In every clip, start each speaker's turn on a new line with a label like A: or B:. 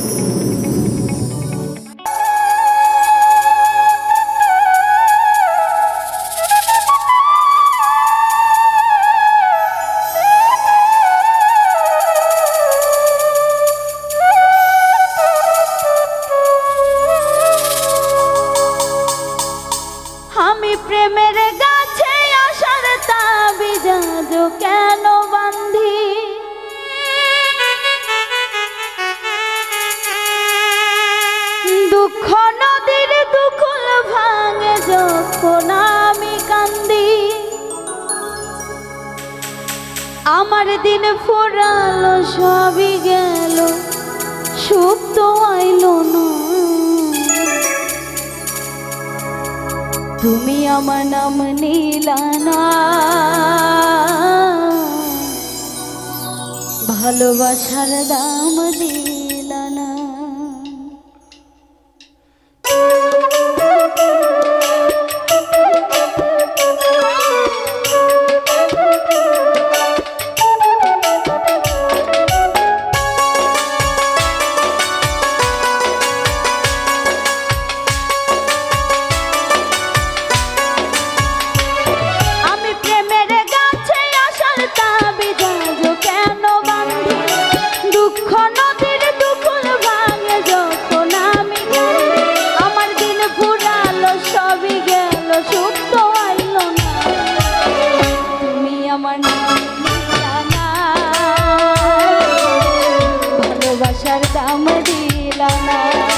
A: প্রেমের গাছে আশার তাবিজ কেন বান্ধি, দুঃখ নদীর দুকুল ভাঙে যখন আমি কান্দি। আমার দিন ফুরালো সবই গেল, সুখ তো আইলো না। তুমি আমার নাম নিলা না, ভালোবাসার দাম দিলা না। ভালোবাসার দাম দিলা না,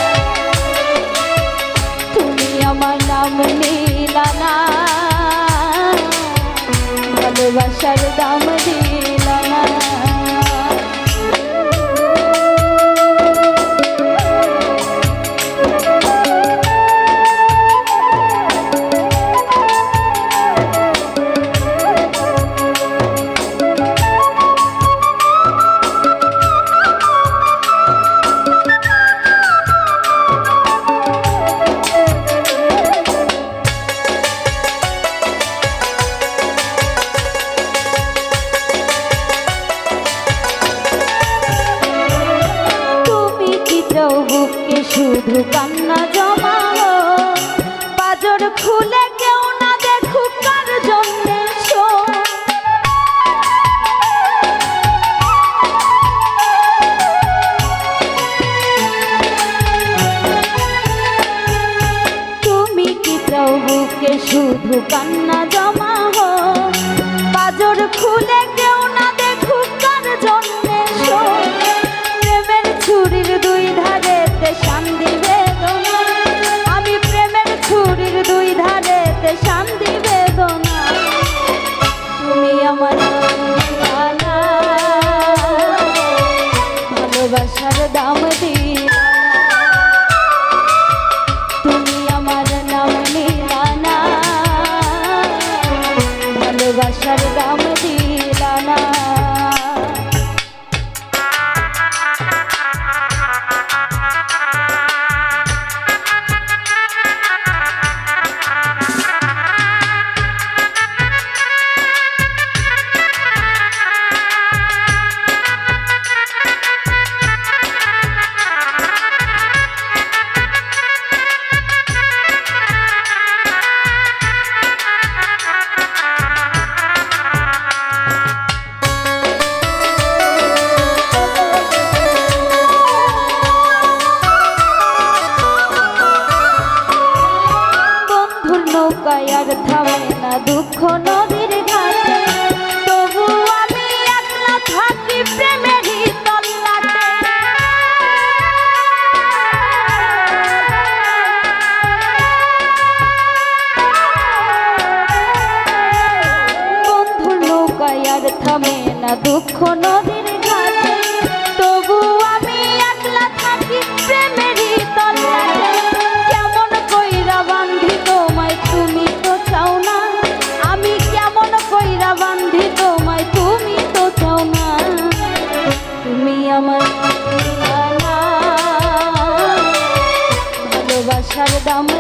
A: তুমি আমার নাম নিলা না, ভালোবাসার দাম দিলা না। বুকে শুধু কান্না জমাও, পাজর খুলে কেউ না দেখুক কার জন্যে। তুমি কি চাও বুকে শুধু কান্না জমাও, পাজর খুলে কেউ না দেখুক কার জন্যে। প্রেমের ছুরির দুই ধারেতে শান্তি বেদনা, আমি প্রেমের ছুরির দুই ধারেতে শান্তি বেদনা। তুমি আমার না, ভালোবাসার দাম দিলা না, তুমি আমার নাম নিলা না, ভালোবাসার দাম দিলা না। আর থামে না দুঃখ নদীর ঘাটে, তবু আমি একলা থাকি প্রেমেরই তল্লাটে। বন্ধুর নৌকায় আর থামে না দুঃখ নদীর ঘাটে, তবু আমি একলা থাকি প্রেমেরই তল্লাটে। কেমন কইরা বান্ধি তোমায়, তুমি তো চাও না, আমি কেমন কইরা বান্ধি তোমায়, তুমি তো চাও না। তুমি আমার না, ভালোবাসার দাম